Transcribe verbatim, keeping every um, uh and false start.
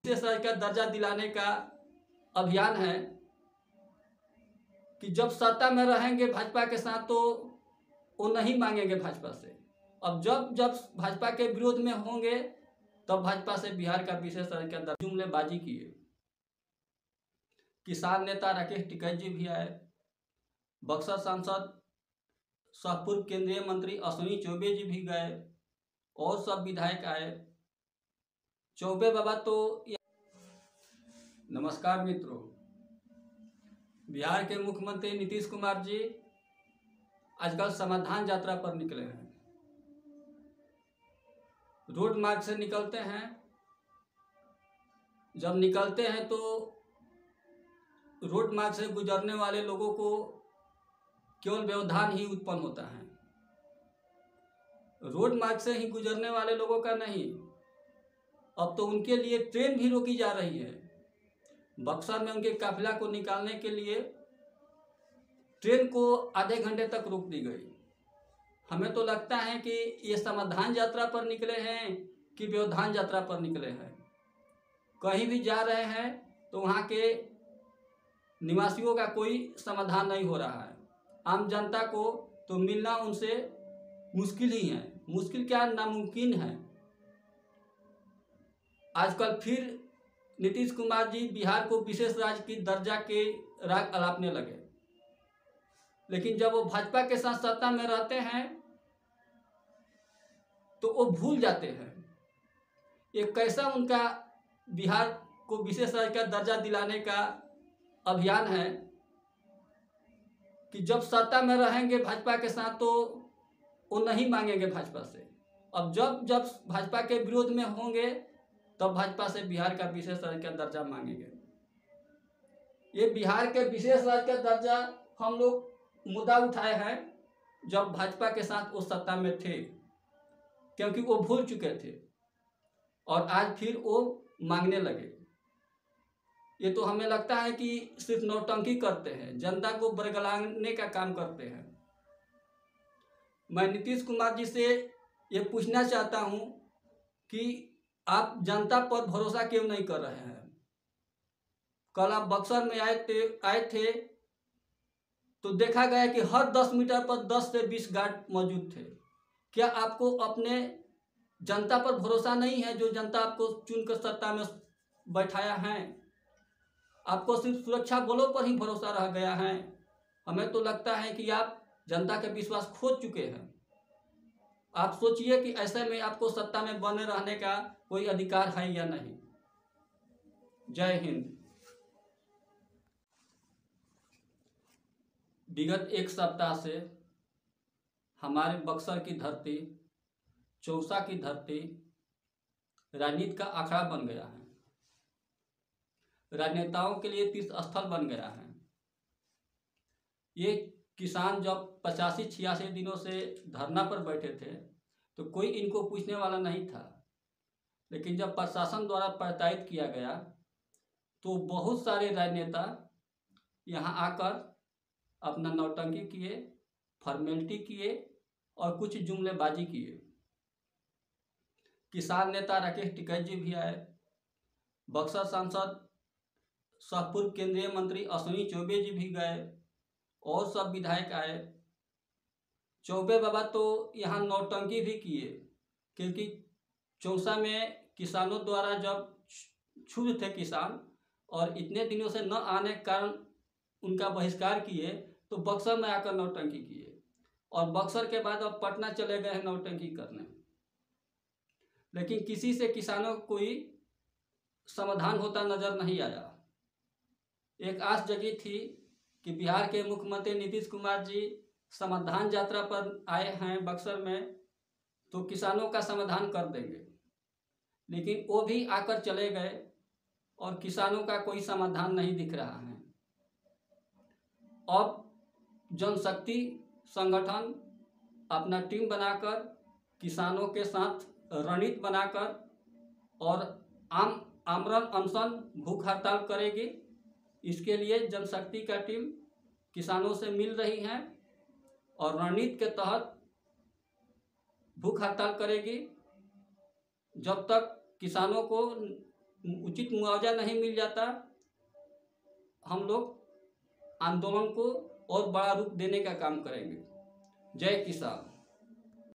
विशेष का दर्जा दिलाने का अभियान है कि जब सत्ता में रहेंगे भाजपा के साथ तो वो नहीं मांगेंगे भाजपा से। अब जब जब भाजपा के विरोध में होंगे तब भाजपा से बिहार का विशेष का दर्जा जुमलेबाजी किए। किसान नेता राकेश टिकैत जी भी आए, बक्सर सांसद शाहपुर केंद्रीय मंत्री अश्विनी चौबे जी भी गए और सब विधायक आए। चौबे बाबा तो नमस्कार मित्रों, बिहार के मुख्यमंत्री नीतीश कुमार जी आजकल समाधान यात्रा पर निकले हैं। रोड मार्ग से निकलते हैं, जब निकलते हैं तो रोड मार्ग से गुजरने वाले लोगों को केवल व्यवधान ही उत्पन्न होता है। रोड मार्ग से ही गुजरने वाले लोगों का नहीं, अब तो उनके लिए ट्रेन भी रोकी जा रही है। बक्सर में उनके काफिला को निकालने के लिए ट्रेन को आधे घंटे तक रोक दी गई। हमें तो लगता है कि ये समाधान यात्रा पर निकले हैं कि व्यवधान यात्रा पर निकले हैं। कहीं भी जा रहे हैं तो वहाँ के निवासियों का कोई समाधान नहीं हो रहा है। आम जनता को तो मिलना उनसे मुश्किल ही है, मुश्किल क्या नामुमकिन है। आजकल फिर नीतीश कुमार जी बिहार को विशेष राज्य की दर्जा के राग अलापने लगे, लेकिन जब वो भाजपा के साथ सत्ता में रहते हैं तो वो भूल जाते हैं ये कैसा उनका बिहार को विशेष राज्य का दर्जा दिलाने का अभियान है कि जब सत्ता में रहेंगे भाजपा के साथ तो वो नहीं मांगेंगे भाजपा से। अब जब जब भाजपा के विरोध में होंगे तब भाजपा से बिहार का विशेष राज्य का दर्जा मांगेंगे। ये बिहार के विशेष राज्य का दर्जा हम लोग मुद्दा उठाए हैं जब भाजपा के साथ वो सत्ता में थे, क्योंकि वो भूल चुके थे और आज फिर वो मांगने लगे। ये तो हमें लगता है कि सिर्फ नौटंकी करते हैं, जनता को बरगलाने का काम करते हैं। मैं नीतीश कुमार जी से ये पूछना चाहता हूँ कि आप जनता पर भरोसा क्यों नहीं कर रहे हैं। कल आप बक्सर में आए थे आए थे तो देखा गया कि हर दस मीटर पर दस से बीस गार्ड मौजूद थे। क्या आपको अपने जनता पर भरोसा नहीं है, जो जनता आपको चुनकर सत्ता में बैठाया है? आपको सिर्फ सुरक्षा बलों पर ही भरोसा रह गया है। हमें तो लगता है कि आप जनता का विश्वास खो चुके हैं। आप सोचिए कि ऐसे में आपको सत्ता में बने रहने का कोई अधिकार है या नहीं। जय हिंद। विगत एक सप्ताह से हमारे बक्सर की धरती, चौसा की धरती राजनीति का अखाड़ा बन गया है, राजनेताओं के लिए तीर्थ स्थल बन गया है। ये किसान जब पचासी छियासी दिनों से धरना पर बैठे थे तो कोई इनको पूछने वाला नहीं था, लेकिन जब प्रशासन द्वारा प्रताड़ित किया गया तो बहुत सारे राजनेता यहाँ आकर अपना नौटंकी किए, फॉर्मेलिटी किए और कुछ जुमलेबाजी किए। किसान नेता राकेश टिकैत जी भी आए, बक्सर सांसद शाहपुर केंद्रीय मंत्री अश्विनी चौबे जी भी गए और सब विधायक आए। चौबे बाबा तो यहाँ नौटंकी भी किए, क्योंकि चौसा में किसानों द्वारा जब क्षुब्ध थे किसान और इतने दिनों से न आने के कारण उनका बहिष्कार किए तो बक्सर में आकर नौटंकी किए और बक्सर के बाद अब पटना चले गए हैं नौटंकी करने। लेकिन किसी से किसानों को कोई समाधान होता नजर नहीं आया। एक आस जगी थी कि बिहार के मुख्यमंत्री नीतीश कुमार जी समाधान यात्रा पर आए हैं बक्सर में तो किसानों का समाधान कर देंगे, लेकिन वो भी आकर चले गए और किसानों का कोई समाधान नहीं दिख रहा है। अब जनशक्ति संगठन अपना टीम बनाकर किसानों के साथ रणनीति बनाकर और आम आमरण अनशन भूख हड़ताल करेगी। इसके लिए जनशक्ति का टीम किसानों से मिल रही है और रणनीति के तहत भूख हड़ताल करेगी जब तक किसानों को उचित मुआवजा नहीं मिल जाता, हम लोग आंदोलन को और बड़ा रूप देने का काम करेंगे। जय किसान।